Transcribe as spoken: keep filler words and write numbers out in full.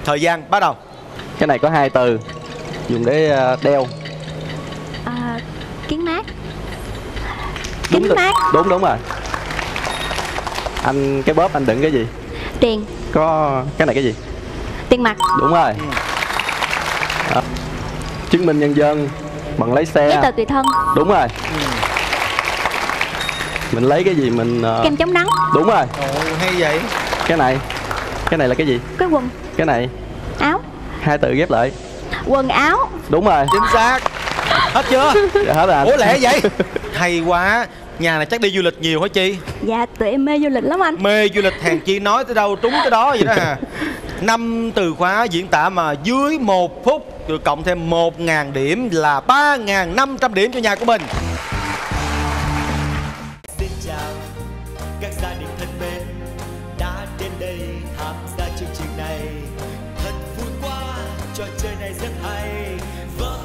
Thời gian bắt đầu. Cái này có hai từ dùng để đeo. À, kiến mát. Đúng Kính rồi. mát. Đúng đúng rồi. Anh cái bóp anh đựng cái gì? Tiền. Có cái này cái gì? Tiền mặt. Đúng rồi. Đó. Chứng minh nhân dân, bằng lấy xe. Giấy tờ tùy thân. Đúng rồi. Mình lấy cái gì mình uh... kem chống nắng. Đúng rồi. Ồ, hay vậy. Cái này, cái này là cái gì? Cái quần. Cái này Áo. hai từ ghép lại. Quần áo. Đúng rồi. Chính xác. Hết chưa? Dạ, hết rồi anh. Ủa lẹ vậy? Hay quá. Nhà này chắc đi du lịch nhiều hả chị? Dạ tụi em mê du lịch lắm anh. Mê du lịch, hàng chi nói tới đâu trúng tới đó vậy đó à. Năm từ khóa diễn tả mà dưới một phút, rồi cộng thêm một ngàn điểm là ba ngàn năm trăm điểm cho nhà của mình. Xin chào các gia đình thân mến đã đến đây tham gia chương trình này. Thật vui quá, trò chơi này rất hay. Vỡ